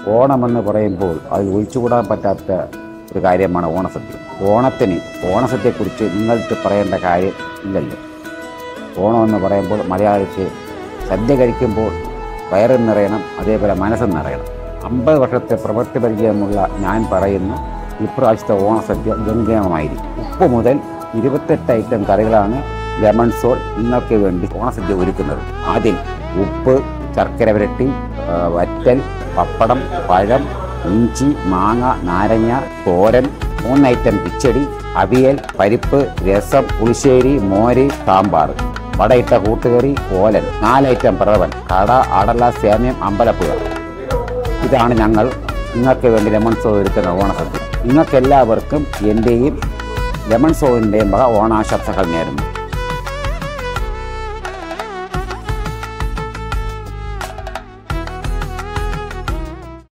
ഓണമെന്ന് പറയുമ്പോൾ അതിൽ ഒഴിച്ചുകൂടാൻ പറ്റാത്ത ഒരു കാര്യമാണ് ഓണസദ്യ. ഓണസദ്യയെക്കുറിച്ച് നിങ്ങൾക്ക് പറയേണ്ട കാര്യം ഇല്ലല്ലോ. ഓണമെന്ന് പറയുമ്പോൾ മലയാളിക്ക് സദ്യ കഴിക്കുമ്പോൾ വയറും നിറയണം, അതേപോലെ മനസ്സും നിറയണം. 50 വർഷത്തെ പ്രവൃത്തി പരിചയമുള്ള ഞാൻ പറയുന്നു, ഇപ്രാവശ്യത്തെ ഓണസദ്യ ഗംഭീരമായിരിക്കും. ഉപ്പ് മുതൽ 28 ഐറ്റം കറികളാണ് ലെമൺ സോൾ നിങ്ങൾക്ക് വേണ്ടി ഓണസദ്യ ഒരുക്കുന്നത്. ആദ്യം ഉപ്പ്, ശർക്കര വരട്ടി, വറ്റൽ, പപ്പടം, പഴം, ഇഞ്ചി, മാങ്ങ, നാരങ്ങ, തോരൻ, 3 ഐറ്റം കിച്ചടി, അവിയൽ, പരിപ്പ്, രസം, പുളിശ്ശേരി, മോര്, സാമ്പാർ, വടയിട്ട കൂട്ടുകറി, ഓലൻ, 4 ഐറ്റം പ്രഥമൻ, കട, അടല, സേമ്യം, അമ്പലപ്പുഴ. ഇതാണ് ഞങ്ങൾ നിങ്ങൾക്ക് വേണ്ടി ലെമൺ സോൾ ഒരുക്കുന്ന ഓണസദ്യ. നിങ്ങൾക്കെല്ലാവർക്കും എൻ്റെയും ലെമൺ സോളിൻ്റെയും വക ഓണാശംസകൾ നേരുന്നു.